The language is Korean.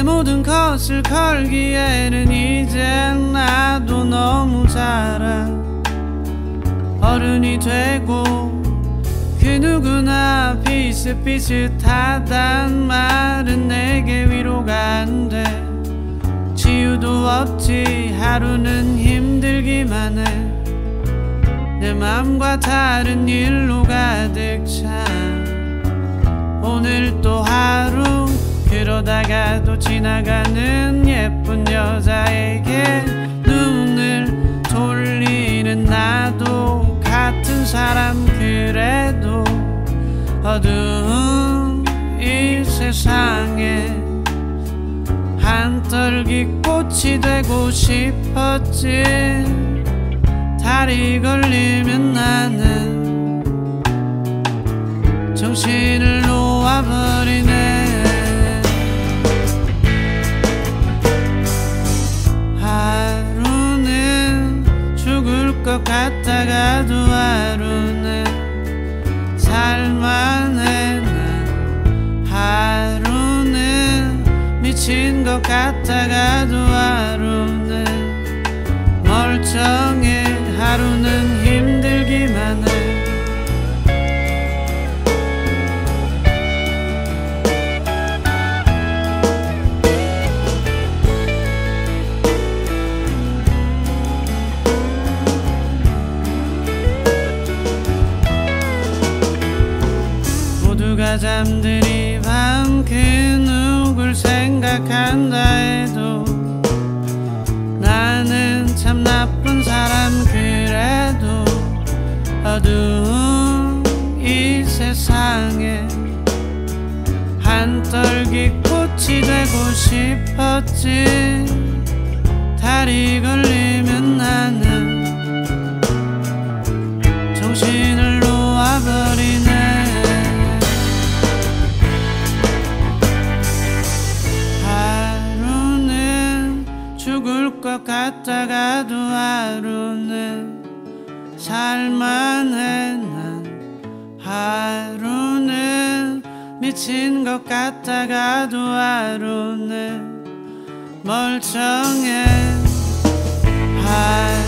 모든 것을 걸기에는 이젠 나도 너무 자라 어른이 되고 그 누구나 비슷비슷하단 말은 내게 위로가 안 돼. 치유도 없지 하루는 힘들기만 해. 내 맘과 다른 일로 가득 차. 오늘 또 하루 그러다가도 지나가는 예쁜 여자에게 눈을 돌리는 나도 같은 사람. 그래도 어두운 이 세상에 한떨기 꽃이 되고 싶었지. 다리 걸리면 나는 정신을 놓아버리네. 하루는 죽을 것 같다가도 하루는 살만해. 난 하루는 미친 것 같다가도 하루는 멀쩡해. 하루는 힘들기만 해. 모두가 잠들이 밤 그 누굴 생각한다 해도 나는 참 나쁜 사람. 그래도 어두운 이 세상에 한떨기 꽃이 되고 싶었지. 다리 걸리면 나는 정신을 놓아버리네. 죽을 것 같다가도 하루는 살만해. 난 하루는 미친 것 같다가도 하루는 멀쩡해.